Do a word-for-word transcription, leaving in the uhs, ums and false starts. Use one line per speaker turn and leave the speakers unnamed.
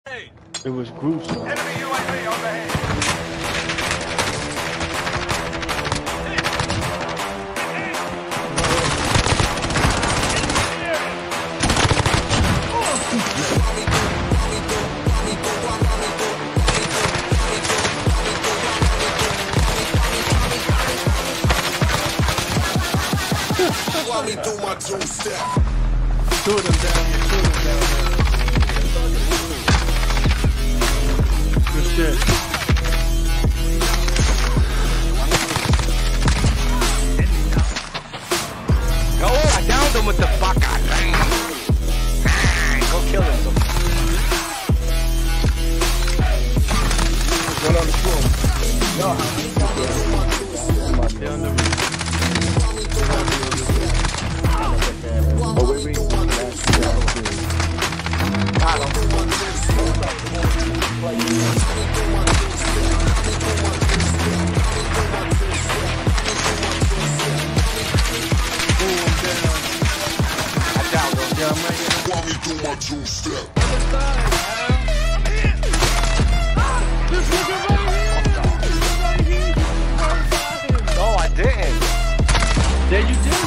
It was gruesome.
Enemy U A V overhead.
While we do my two-step.
Two of them down here, two of them down here. Good shit.
Go, I downed him with the fuck out. Go kill him.
One on the floor. No, they're on the roof. Oh, wait, wait.
Got him. I downed him.
Yeah, I'm right here.
While we do my two-step.
No, I didn't.
There you did.